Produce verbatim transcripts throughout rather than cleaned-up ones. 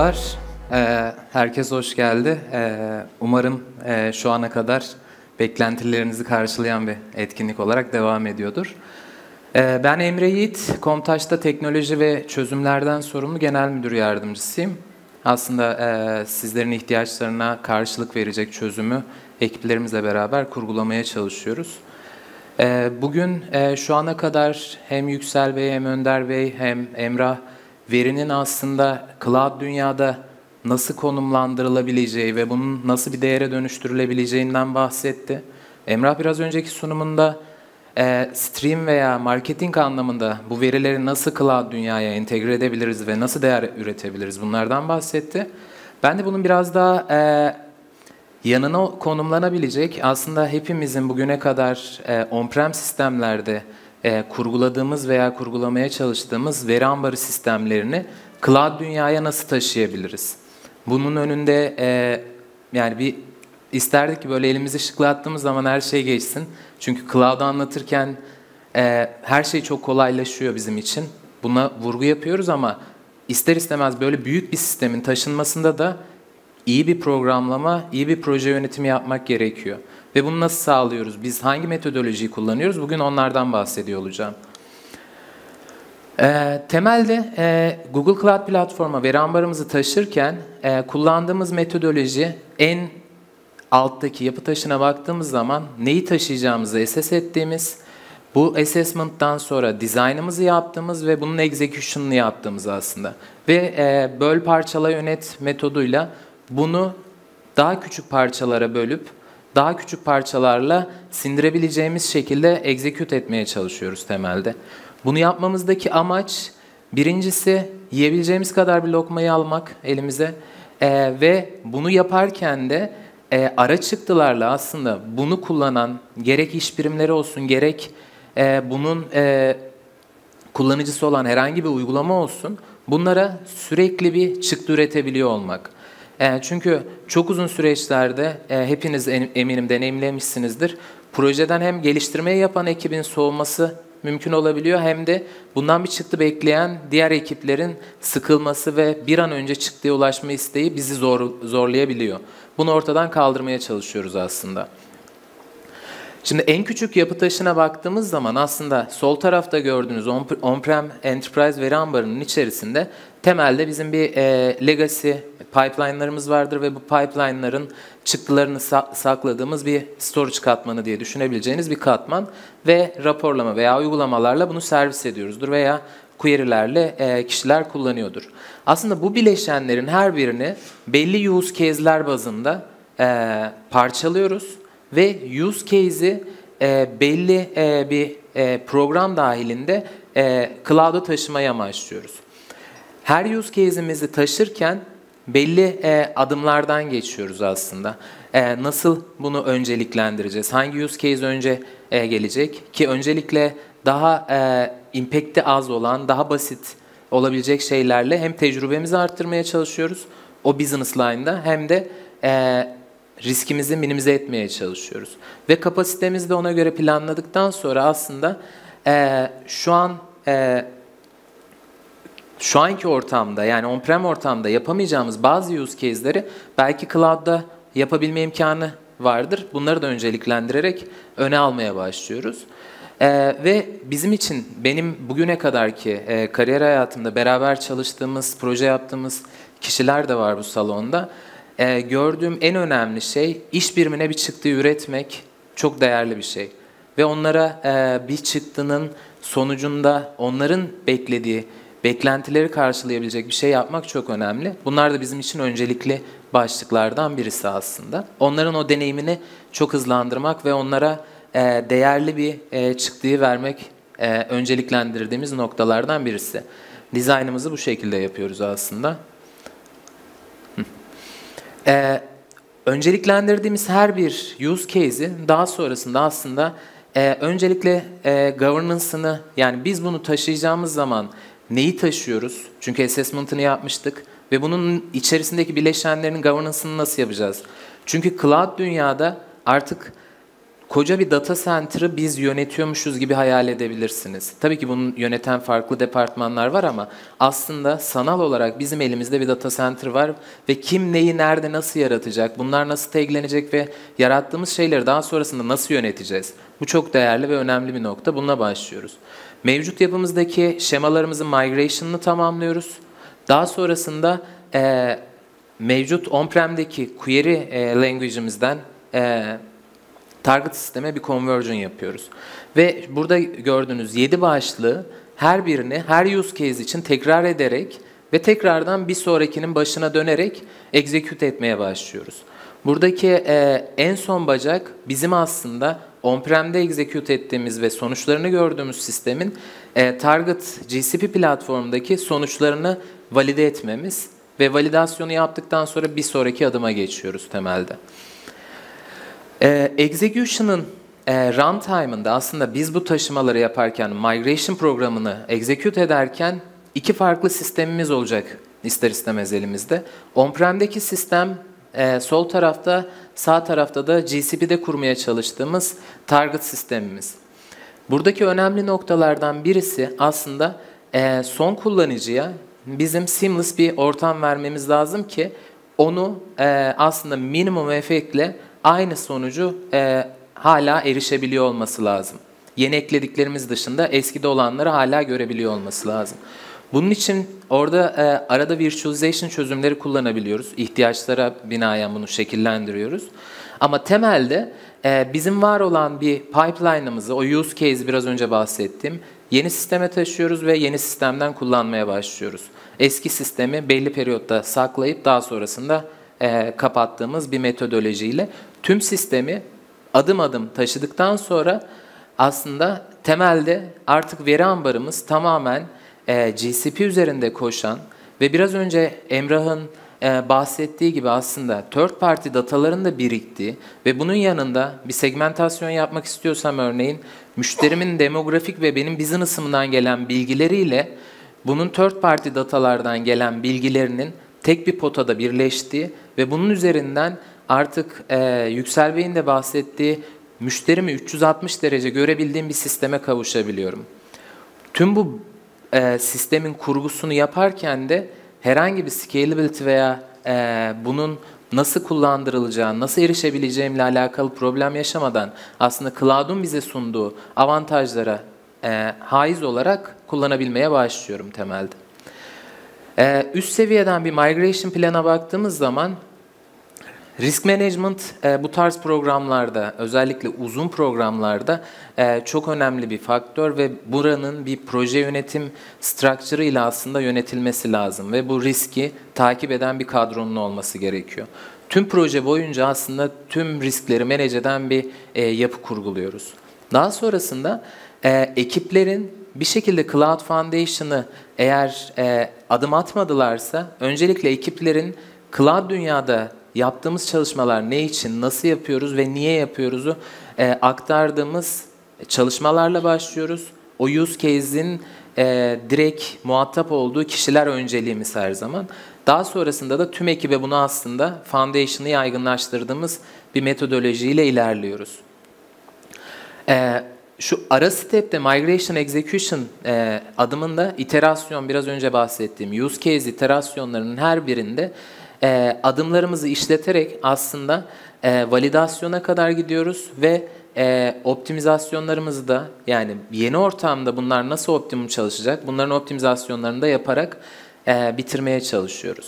Merhabalar, ee, herkes hoş geldi. Ee, umarım e, şu ana kadar beklentilerinizi karşılayan bir etkinlik olarak devam ediyordur. Ee, ben Emre Yiğit, Komtaş'ta teknoloji ve çözümlerden sorumlu genel müdür yardımcısıyım. Aslında e, sizlerin ihtiyaçlarına karşılık verecek çözümü ekiplerimizle beraber kurgulamaya çalışıyoruz. E, bugün e, şu ana kadar hem Yüksel Bey, hem Önder Bey, hem Emrah, verinin aslında cloud dünyada nasıl konumlandırılabileceği ve bunun nasıl bir değere dönüştürülebileceğinden bahsetti. Emrah biraz önceki sunumunda e, stream veya marketing anlamında bu verileri nasıl cloud dünyaya entegre edebiliriz ve nasıl değer üretebiliriz bunlardan bahsetti. Ben de bunun biraz daha e, yanına konumlanabilecek, aslında hepimizin bugüne kadar e, on-prem sistemlerde E, kurguladığımız veya kurgulamaya çalıştığımız veri ambarı sistemlerini cloud dünyaya nasıl taşıyabiliriz? Bunun önünde e, yani bir isterdik ki böyle elimizi şıklattığımız zaman her şey geçsin. Çünkü cloud'u anlatırken e, her şey çok kolaylaşıyor bizim için. Buna vurgu yapıyoruz ama ister istemez böyle büyük bir sistemin taşınmasında da iyi bir programlama, iyi bir proje yönetimi yapmak gerekiyor. Ve bunu nasıl sağlıyoruz? Biz hangi metodolojiyi kullanıyoruz? Bugün onlardan bahsediyor olacağım. E, temelde e, Google Cloud Platform'a veri ambarımızı taşırken e, kullandığımız metodoloji en alttaki yapı taşına baktığımız zaman neyi taşıyacağımızı assess ettiğimiz, bu assessment'tan sonra design'ımızı yaptığımız ve bunun execution'ını yaptığımız aslında. Ve e, böl parçala yönet metoduyla bunu daha küçük parçalara bölüp daha küçük parçalarla sindirebileceğimiz şekilde execute etmeye çalışıyoruz temelde. Bunu yapmamızdaki amaç birincisi yiyebileceğimiz kadar bir lokmayı almak elimize ee, ve bunu yaparken de e, ara çıktılarla aslında bunu kullanan gerek iş birimleri olsun gerek e, bunun e, kullanıcısı olan herhangi bir uygulama olsun bunlara sürekli bir çıktı üretebiliyor olmak. Çünkü çok uzun süreçlerde hepiniz eminim deneyimlemişsinizdir. Projeden hem geliştirmeyi yapan ekibin soğuması mümkün olabiliyor hem de bundan bir çıktı bekleyen diğer ekiplerin sıkılması ve bir an önce çıktıya ulaşma isteği bizi zor, zorlayabiliyor. Bunu ortadan kaldırmaya çalışıyoruz aslında. Şimdi en küçük yapı taşına baktığımız zaman aslında sol tarafta gördüğünüz on-prem enterprise veri ambarının içerisinde temelde bizim bir e, legacy pipeline'larımız vardır ve bu pipeline'ların çıktılarını sa sakladığımız bir storage katmanı diye düşünebileceğiniz bir katman ve raporlama veya uygulamalarla bunu servis ediyoruzdur veya query'lerle e, kişiler kullanıyordur. Aslında bu bileşenlerin her birini belli use case'ler bazında e, parçalıyoruz. Ve use case'i e, belli e, bir e, program dahilinde e, cloud'a taşımaya amaçlıyoruz. Her use case'imizi taşırken belli e, adımlardan geçiyoruz aslında. E, nasıl bunu önceliklendireceğiz? Hangi use case önce e, gelecek? Ki öncelikle daha e, impact'i az olan, daha basit olabilecek şeylerle hem tecrübemizi arttırmaya çalışıyoruz o business line'da hem de e, riskimizi minimize etmeye çalışıyoruz. Ve kapasitemizi de ona göre planladıktan sonra aslında e, şu an e, şu anki ortamda yani on-prem ortamda yapamayacağımız bazı use case'leri belki cloud'da yapabilme imkanı vardır. Bunları da önceliklendirerek öne almaya başlıyoruz. E, ve bizim için benim bugüne kadarki e, kariyer hayatımda beraber çalıştığımız, proje yaptığımız kişiler de var bu salonda. Ee, gördüğüm en önemli şey iş birimine bir çıktı üretmek çok değerli bir şey. Ve onlara e, bir çıktının sonucunda onların beklediği, beklentileri karşılayabilecek bir şey yapmak çok önemli. Bunlar da bizim için öncelikli başlıklardan birisi aslında. Onların o deneyimini çok hızlandırmak ve onlara e, değerli bir e, çıktıyı vermek e, önceliklendirdiğimiz noktalardan birisi. Dizaynımızı bu şekilde yapıyoruz aslında. Ee, önceliklendirdiğimiz her bir use case'i daha sonrasında aslında e, öncelikle e, governance'ını yani biz bunu taşıyacağımız zaman neyi taşıyoruz? Çünkü assessment'ını yapmıştık ve bunun içerisindeki bileşenlerin governance'ını nasıl yapacağız? Çünkü cloud dünyada artık koca bir data center'ı biz yönetiyormuşuz gibi hayal edebilirsiniz. Tabii ki bunu yöneten farklı departmanlar var ama aslında sanal olarak bizim elimizde bir data center var ve kim neyi nerede nasıl yaratacak, bunlar nasıl taglenecek ve yarattığımız şeyleri daha sonrasında nasıl yöneteceğiz? Bu çok değerli ve önemli bir nokta. Bununla başlıyoruz. Mevcut yapımızdaki şemalarımızın migration'ını tamamlıyoruz. Daha sonrasında e, mevcut on-prem'deki query e, language'imizden e, target sisteme bir conversion yapıyoruz. Ve burada gördüğünüz yedi başlığı her birini her use case için tekrar ederek ve tekrardan bir sonrakinin başına dönerek execute etmeye başlıyoruz. Buradaki e, en son bacak bizim aslında on-prem'de execute ettiğimiz ve sonuçlarını gördüğümüz sistemin e, target G C P platformundaki sonuçlarını valide etmemiz ve validasyonu yaptıktan sonra bir sonraki adıma geçiyoruz temelde. E, execution'ın e, runtime'ında aslında biz bu taşımaları yaparken, migration programını execute ederken iki farklı sistemimiz olacak ister istemez elimizde. On-prem'deki sistem e, sol tarafta, sağ tarafta da G C P'de kurmaya çalıştığımız target sistemimiz. Buradaki önemli noktalardan birisi aslında e, son kullanıcıya bizim seamless bir ortam vermemiz lazım ki onu e, aslında minimum efektle aynı sonucu e, hala erişebiliyor olması lazım. Yeni eklediklerimiz dışında eskide olanları hala görebiliyor olması lazım. Bunun için orada e, arada virtualization çözümleri kullanabiliyoruz. İhtiyaçlara binaen bunu şekillendiriyoruz. Ama temelde e, bizim var olan bir pipeline'ımızı, o use case biraz önce bahsettiğim, yeni sisteme taşıyoruz ve yeni sistemden kullanmaya başlıyoruz. Eski sistemi belli periyotta saklayıp daha sonrasında e, kapattığımız bir metodolojiyle tüm sistemi adım adım taşıdıktan sonra aslında temelde artık veri ambarımız tamamen e, G C P üzerinde koşan ve biraz önce Emrah'ın e, bahsettiği gibi aslında third party dataların da biriktiği ve bunun yanında bir segmentasyon yapmak istiyorsam örneğin müşterimin demografik ve benim business'ımdan gelen bilgileriyle bunun third party datalardan gelen bilgilerinin tek bir potada birleştiği ve bunun üzerinden artık e, Yüksel Bey'in de bahsettiği müşterimi üç yüz altmış derece görebildiğim bir sisteme kavuşabiliyorum. Tüm bu e, sistemin kurgusunu yaparken de herhangi bir scalability veya e, bunun nasıl kullandırılacağı, nasıl erişebileceğimle alakalı problem yaşamadan aslında cloud'un bize sunduğu avantajlara e, haiz olarak kullanabilmeye başlıyorum temelde. E, üst seviyeden bir migration plana baktığımız zaman risk management e, bu tarz programlarda, özellikle uzun programlarda e, çok önemli bir faktör ve buranın bir proje yönetim structure ile aslında yönetilmesi lazım ve bu riski takip eden bir kadronun olması gerekiyor. Tüm proje boyunca aslında tüm riskleri manage eden bir e, yapı kurguluyoruz. Daha sonrasında e, ekiplerin bir şekilde Cloud Foundation'ı eğer e, adım atmadılarsa öncelikle ekiplerin Cloud dünyada yaptığımız çalışmalar ne için, nasıl yapıyoruz ve niye yapıyoruzu e, aktardığımız çalışmalarla başlıyoruz. O use case'in e, direkt muhatap olduğu kişiler önceliğimiz her zaman. Daha sonrasında da tüm ekibe bunu aslında foundation'ı yaygınlaştırdığımız bir metodolojiyle ilerliyoruz. E, şu ara step'te migration execution e, adımında iterasyon, biraz önce bahsettiğim use case iterasyonlarının her birinde E, adımlarımızı işleterek aslında e, validasyona kadar gidiyoruz ve e, optimizasyonlarımızı da yani yeni ortamda bunlar nasıl optimum çalışacak bunların optimizasyonlarını da yaparak e, bitirmeye çalışıyoruz.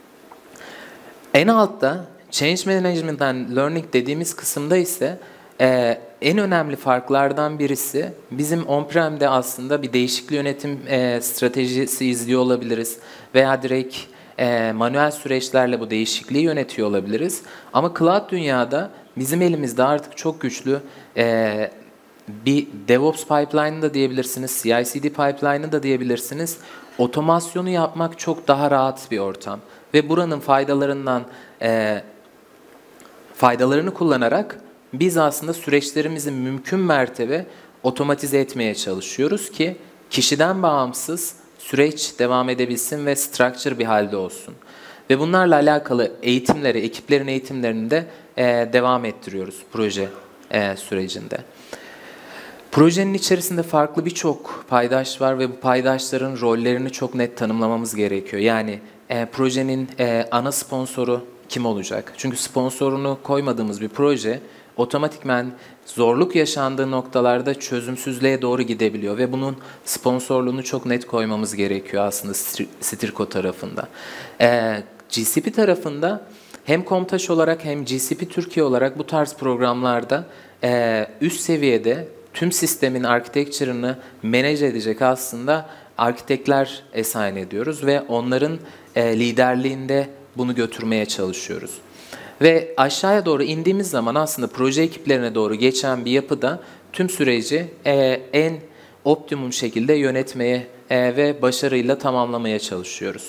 En altta change management and learning dediğimiz kısımda ise e, en önemli farklardan birisi bizim on-prem'de aslında bir değişiklik yönetim e, stratejisi izliyor olabiliriz veya direkt E, manuel süreçlerle bu değişikliği yönetiyor olabiliriz. Ama cloud dünyada bizim elimizde artık çok güçlü e, bir DevOps pipeline'ı da diyebilirsiniz, C I C D pipeline'ı da diyebilirsiniz. Otomasyonu yapmak çok daha rahat bir ortam. Ve buranın faydalarından e, faydalarını kullanarak biz aslında süreçlerimizi mümkün mertebe otomatize etmeye çalışıyoruz ki kişiden bağımsız süreç devam edebilsin ve structure bir halde olsun. Ve bunlarla alakalı eğitimleri, ekiplerin eğitimlerini de e, devam ettiriyoruz proje e, sürecinde. Projenin içerisinde farklı birçok paydaş var ve bu paydaşların rollerini çok net tanımlamamız gerekiyor. Yani e, projenin e, ana sponsoru kim olacak? Çünkü sponsorunu koymadığımız bir proje otomatikmen zorluk yaşandığı noktalarda çözümsüzlüğe doğru gidebiliyor ve bunun sponsorluğunu çok net koymamız gerekiyor aslında Stirko tarafında. E, G C P tarafında hem Komtaş olarak hem G C P Türkiye olarak bu tarz programlarda e, üst seviyede tüm sistemin architecture'ını manage edecek aslında arkitektler assign ediyoruz ve onların e, liderliğinde bunu götürmeye çalışıyoruz. Ve aşağıya doğru indiğimiz zaman aslında proje ekiplerine doğru geçen bir yapıda tüm süreci e, en optimum şekilde yönetmeye e, ve başarıyla tamamlamaya çalışıyoruz.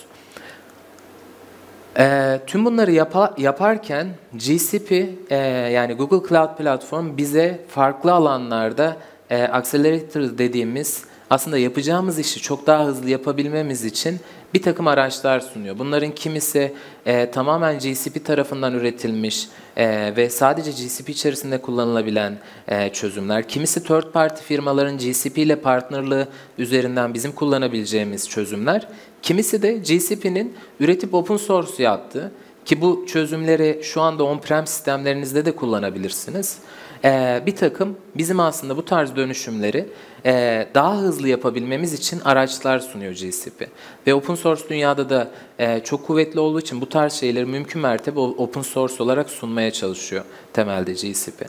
E, tüm bunları yapa, yaparken G C P e, yani Google Cloud Platform bize farklı alanlarda e, accelerator dediğimiz aslında yapacağımız işi çok daha hızlı yapabilmemiz için bir takım araçlar sunuyor. Bunların kimisi e, tamamen G C P tarafından üretilmiş e, ve sadece G C P içerisinde kullanılabilen e, çözümler. Kimisi third party firmaların G C P ile partnerlığı üzerinden bizim kullanabileceğimiz çözümler. Kimisi de G C P'nin üretip open source yaptığı ki bu çözümleri şu anda on-prem sistemlerinizde de kullanabilirsiniz. Ee, bir takım bizim aslında bu tarz dönüşümleri e, daha hızlı yapabilmemiz için araçlar sunuyor G C P. Ve open source dünyada da e, çok kuvvetli olduğu için bu tarz şeyleri mümkün mertebe open source olarak sunmaya çalışıyor temelde G C P.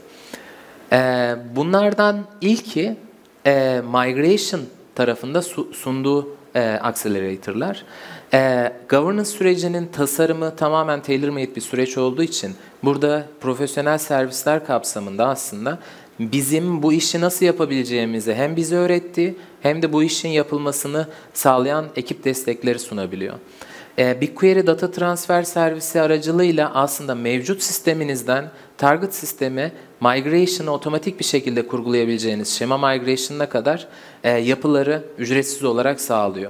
E, bunlardan ilki e, migration tarafında su, sunduğu e, accelerator'lar. E, governance sürecinin tasarımı tamamen tailor-made bir süreç olduğu için burada profesyonel servisler kapsamında aslında bizim bu işi nasıl yapabileceğimizi hem bize öğretti hem de bu işin yapılmasını sağlayan ekip destekleri sunabiliyor. E, BigQuery Data Transfer Servisi aracılığıyla aslında mevcut sisteminizden target sisteme migration'ı otomatik bir şekilde kurgulayabileceğiniz şema migration'ına kadar e, yapıları ücretsiz olarak sağlıyor.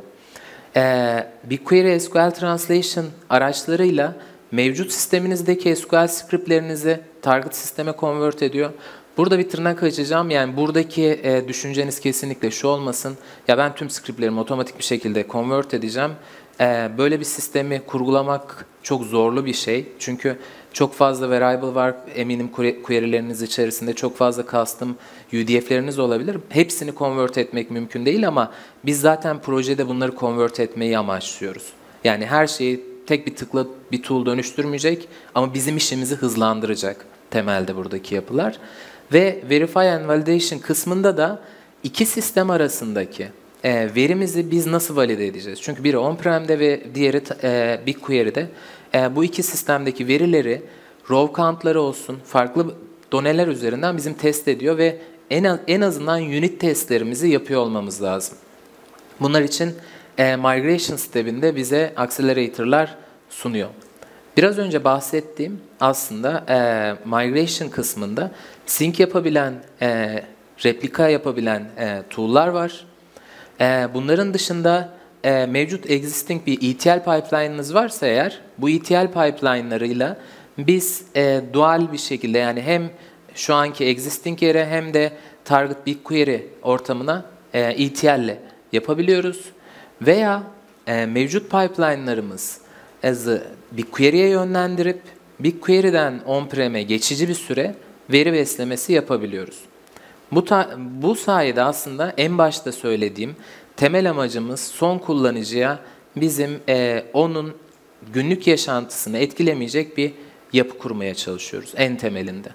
Ee, BigQuery S Q L Translation araçlarıyla mevcut sisteminizdeki S Q L scriptlerinizi target sisteme convert ediyor. Burada bir tırnak açacağım. Yani buradaki e, düşünceniz kesinlikle şu olmasın. Ya ben tüm scriptlerimi otomatik bir şekilde convert edeceğim. E, böyle bir sistemi kurgulamak çok zorlu bir şey. Çünkü çok fazla variable var. Eminim query'leriniz içerisinde çok fazla custom U D F'leriniz olabilir. Hepsini convert etmek mümkün değil ama biz zaten projede bunları convert etmeyi amaçlıyoruz. Yani her şeyi tek bir tıkla bir tool dönüştürmeyecek ama bizim işimizi hızlandıracak temelde buradaki yapılar. Ve Verify and Validation kısmında da iki sistem arasındaki e, verimizi biz nasıl valide edeceğiz? Çünkü biri on-prem'de ve diğeri e, BigQuery'de. E, bu iki sistemdeki verileri, row count'ları olsun, farklı doneler üzerinden bizim test ediyor ve en, az, en azından unit testlerimizi yapıyor olmamız lazım. Bunlar için e, Migration step'inde bize accelerator'lar sunuyor. Biraz önce bahsettiğim aslında e, Migration kısmında sync yapabilen, e, replika yapabilen e, tool'lar var. E, bunların dışında e, mevcut existing bir E T L pipeline'ınız varsa eğer, bu E T L pipeline'larıyla biz e, dual bir şekilde yani hem şu anki existing yere hem de target BigQuery ortamına e, E T L ile yapabiliyoruz. Veya e, mevcut pipeline'larımız as'ı BigQuery'ye yönlendirip BigQuery'den on-prem'e geçici bir süre veri beslemesi yapabiliyoruz. Bu, bu sayede aslında en başta söylediğim temel amacımız son kullanıcıya bizim e, onun günlük yaşantısını etkilemeyecek bir yapı kurmaya çalışıyoruz en temelinde.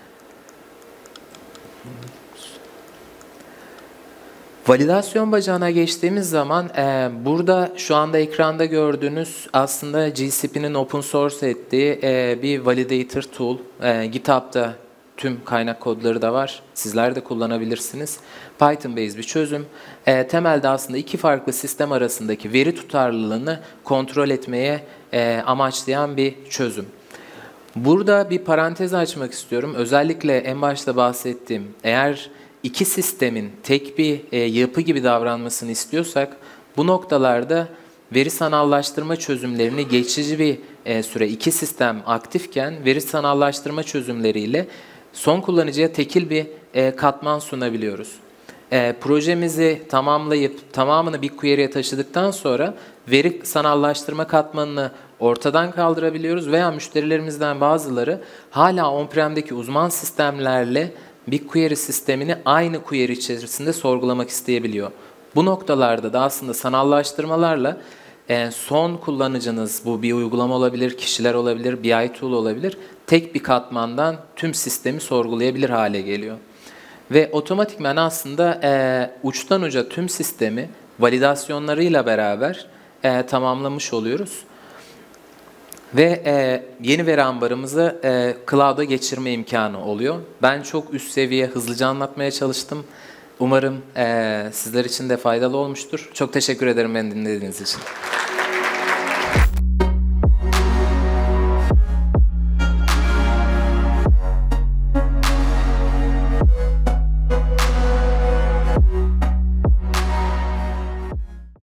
Validasyon bacağına geçtiğimiz zaman e, burada şu anda ekranda gördüğünüz aslında G C P'nin open source ettiği e, bir validator tool. E, GitHub'da tüm kaynak kodları da var. Sizler de kullanabilirsiniz. Python based bir çözüm. E, temelde aslında iki farklı sistem arasındaki veri tutarlılığını kontrol etmeye e, amaçlayan bir çözüm. Burada bir parantez açmak istiyorum. Özellikle en başta bahsettiğim eğer iki sistemin tek bir e, yapı gibi davranmasını istiyorsak bu noktalarda veri sanallaştırma çözümlerini geçici bir e, süre iki sistem aktifken veri sanallaştırma çözümleriyle son kullanıcıya tekil bir e, katman sunabiliyoruz. E, projemizi tamamlayıp tamamını BigQuery'e taşıdıktan sonra veri sanallaştırma katmanını ortadan kaldırabiliyoruz veya müşterilerimizden bazıları hala on-prem'deki uzman sistemlerle BigQuery sistemini aynı query içerisinde sorgulamak isteyebiliyor. Bu noktalarda da aslında sanallaştırmalarla e, son kullanıcınız, bu bir uygulama olabilir, kişiler olabilir, B I tool olabilir, tek bir katmandan tüm sistemi sorgulayabilir hale geliyor. Ve otomatikman aslında e, uçtan uca tüm sistemi validasyonlarıyla beraber e, tamamlamış oluyoruz. Ve e, yeni veri ambarımızı e, cloud'a geçirme imkanı oluyor. Ben çok üst seviye hızlıca anlatmaya çalıştım. Umarım e, sizler için de faydalı olmuştur. Çok teşekkür ederim beni dinlediğiniz için.